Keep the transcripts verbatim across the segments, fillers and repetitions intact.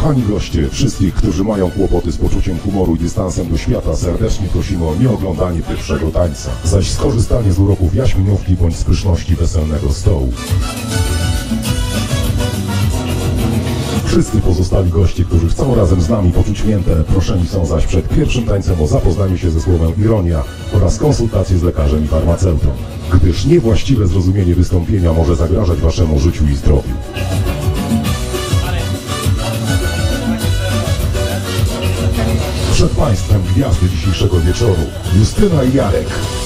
Kochani goście, wszystkich, którzy mają kłopoty z poczuciem humoru i dystansem do świata, serdecznie prosimy o nieoglądanie pierwszego tańca, zaś skorzystanie z uroków jaśminiówki bądź z pyszności weselnego stołu. Wszyscy pozostali goście, którzy chcą razem z nami poczuć miętę, proszeni są zaś przed pierwszym tańcem o zapoznanie się ze słowem ironia oraz konsultacje z lekarzem i farmaceutą, gdyż niewłaściwe zrozumienie wystąpienia może zagrażać waszemu życiu i zdrowiu. Przed państwem gwiazdy dzisiejszego wieczoru, Justyna i Jarek.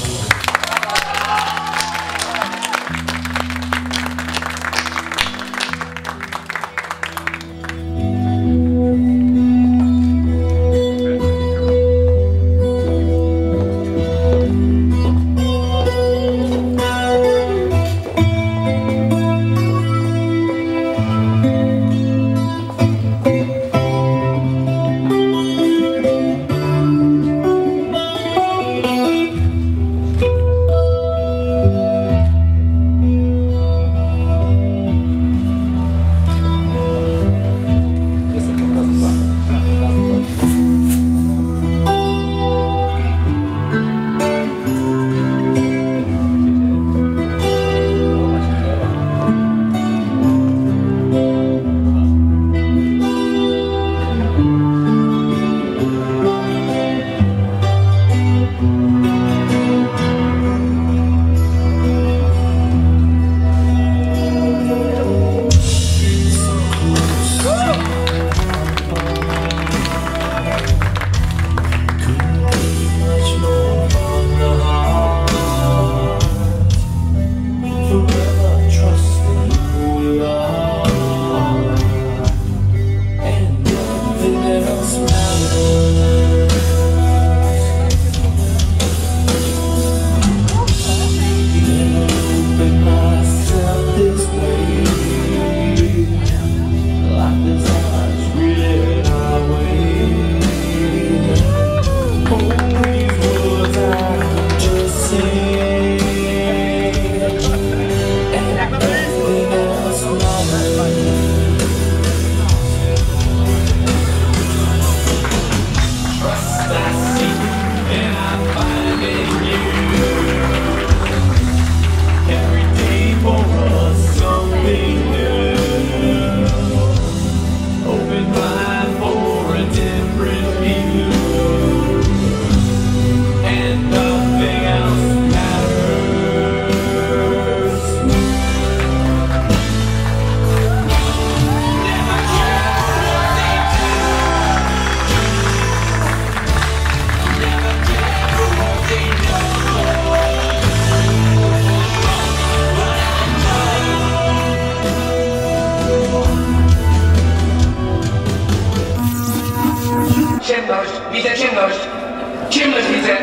Ciemność, widzę ciemność. Ciemność widzę.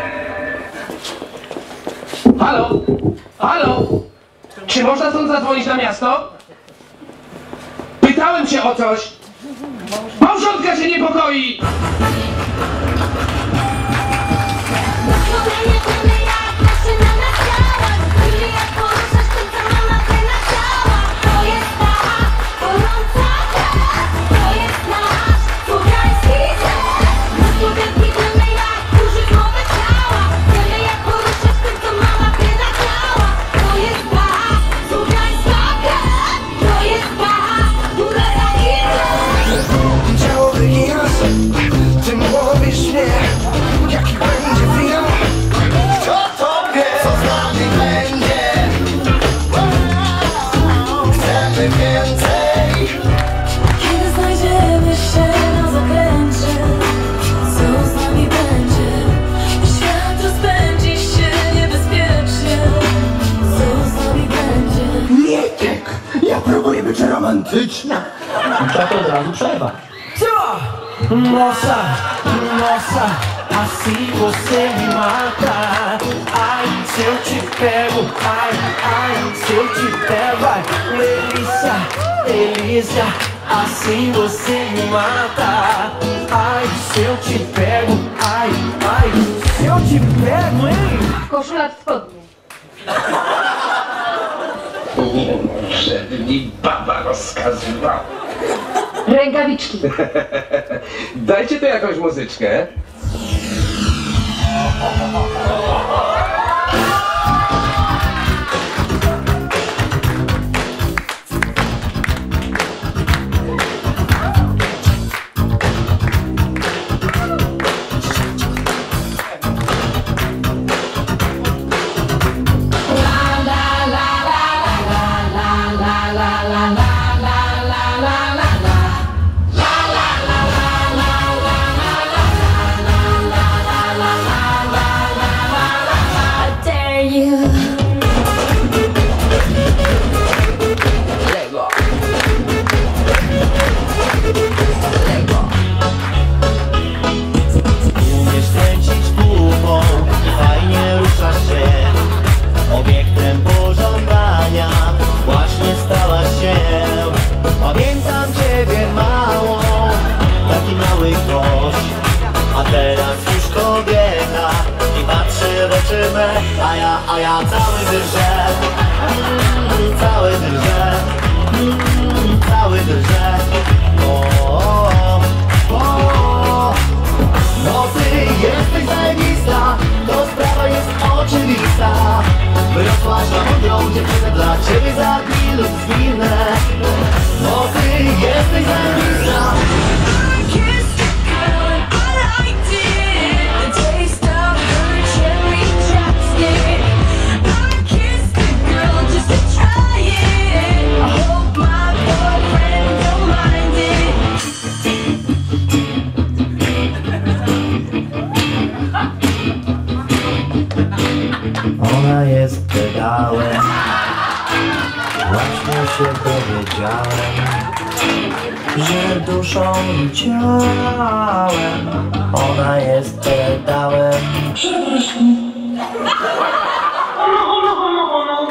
Halo? Halo? Czy można stąd zadzwonić na miasto? Pytałem się o coś. Małżonka się niepokoi. Kiedy znajdziemy się na zakręcie, co z nami będzie? Świat rozpędzi się niebezpiecznie, co z nami będzie? Mietek! Ja próbuję być romantyczna. Tak od razu przerwa. Co? Nossa, nossa, assim você me mata. Ai, se eu te pego, ai, ai, se eu te pego, ai, delícia, delícia, assim você me mata. Ai, se eu te pego, ai, ai, se eu te pego, hein? Koszula w spodni. Żeby mi baba rozkazywała. Rękawiczki. Dajcie tu jakąś muzyczkę. Umiesz kręcić głową, fajnie ruszasz się. Obiektem pożądania właśnie stałaś się. Pamiętam ciebie małą, taki mały gość. A teraz już kobieta i patrzy w oczy me. A ja, a ja cały drżę, mm, cały drżę, mm, cały drżę. O, o, o. No ty jesteś zajebista, to sprawa jest oczywista. Wyrosłaś na mądrą dziewczynę, dla ciebie zabij lub zginę. No ty jesteś zajebista. Ona jest pedałem, właśnie się dowiedziałem, że duszą i ciałem ona jest pedałem. Przepraszam. Hono, hono, hono, hono.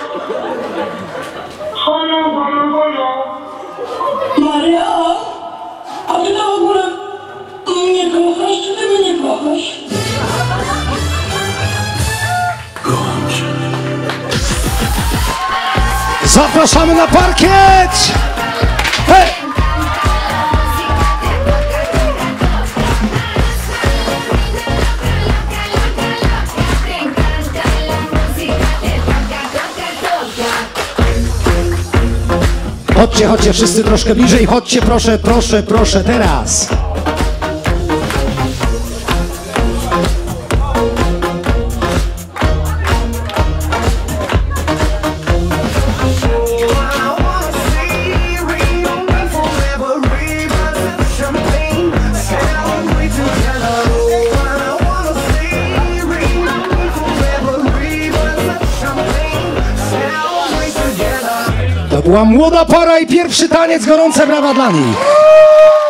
Hono, hono, hono. Maria, a ty to w ogóle mnie kochasz, czy ty mnie nie kochasz? Zapraszamy na parkiet! Hej! Chodźcie, chodźcie, wszyscy troszkę bliżej, chodźcie, proszę, proszę, proszę, teraz! To była młoda para i pierwszy taniec, gorące brawa dla nich.